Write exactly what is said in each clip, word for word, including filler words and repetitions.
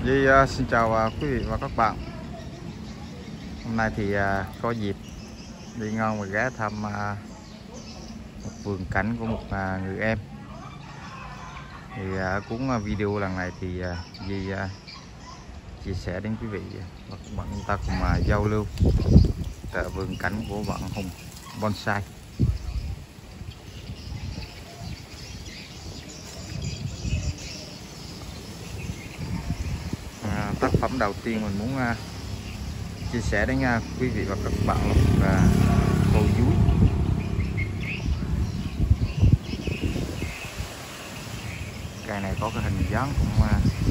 Duy uh, xin chào uh, quý vị và các bạn. Hôm nay thì uh, có dịp đi ngon và ghé thăm uh, một vườn cảnh của một uh, người em. Thì uh, cuốn uh, video lần này thì uh, Duy uh, chia sẻ đến quý vị và các bạn chúng ta cùng uh, giao lưu tại vườn cảnh của bạn Hùng Bonsai. À, tác phẩm đầu tiên mình muốn uh, chia sẻ đến uh, quý vị và các bạn là cô dúi. Cây này có cái hình dáng cũng uh,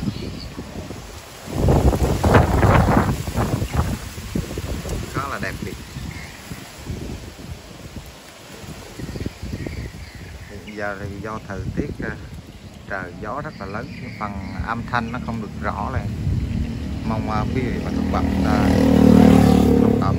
khá là đẹp biệt. Hiện giờ thì do thời tiết uh, trời gió rất là lớn, phần âm thanh nó không được rõ này, mong uh, quý vị và các bạn uh, thông cảm.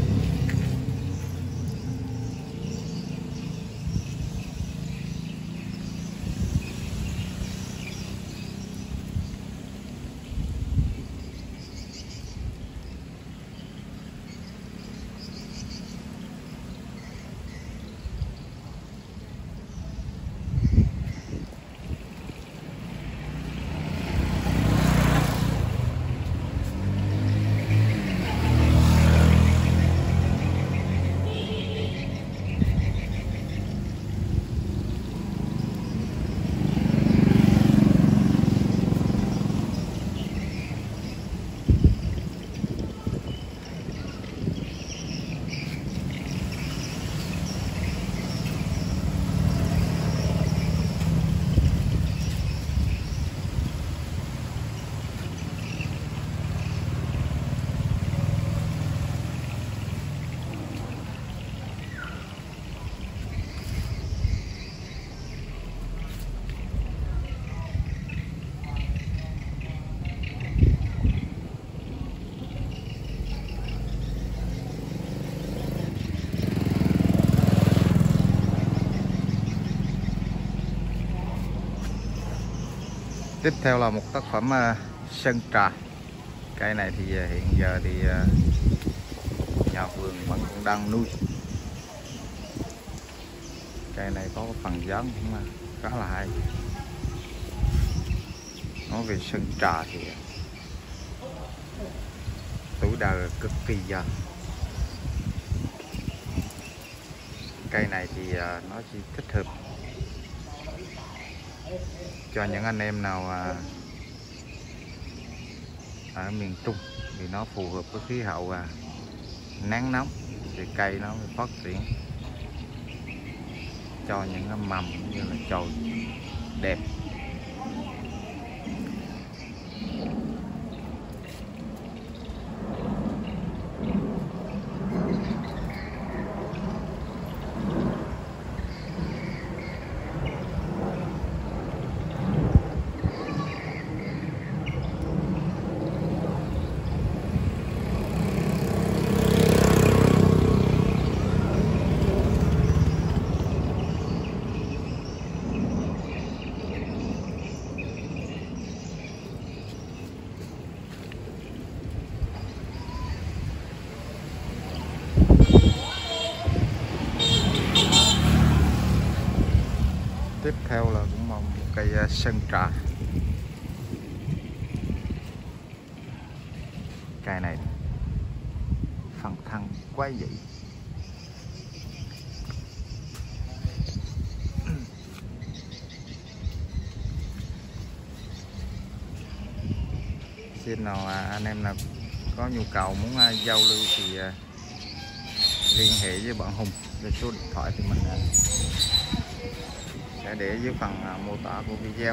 Tiếp theo là một tác phẩm uh, sơn trà. Cây này thì uh, hiện giờ thì uh, nhà vườn vẫn còn đang nuôi. Cây này có phần dáng cũng uh, khá là hay. Nói về sơn trà thì uh, tuổi đời cực kỳ dài. Cây này thì uh, nó chỉ thích hợp cho những anh em nào à, ở miền Trung, vì nó phù hợp với khí hậu à, nắng nóng, thì cây nó mới phát triển cho những mầm như là chồi đẹp. Tiếp theo là cũng một cây sơn trà. Cây này phần thân quái dị. Xin nào anh em nào có nhu cầu muốn giao lưu thì liên hệ với bạn Hùng. Về số điện thoại thì mình sẽ để dưới phần mô tả của video.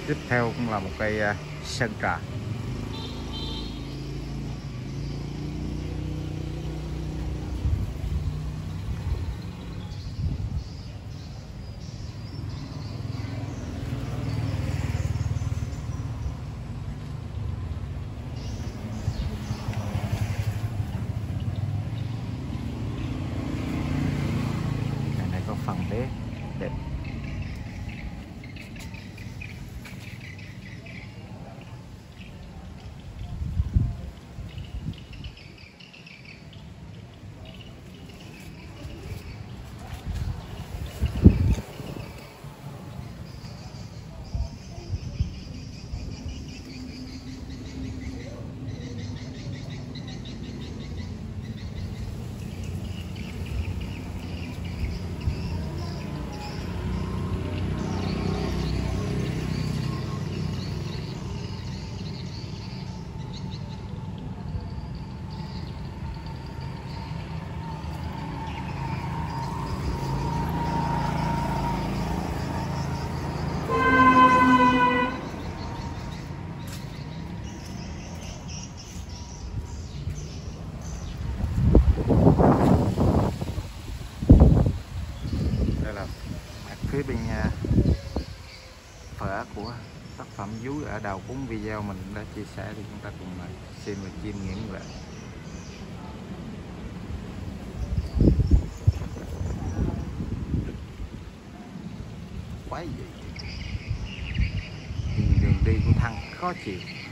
Tiếp theo cũng là một cây uh, sơn trà. Cái này có phần đế đẹp. Phía bên phở của tác phẩm Vú ở đầu cuốn video mình đã chia sẻ, thì chúng ta cùng lại xem và chiêm nghiệm vậy. Quái gì đường đi của thằng khó chịu.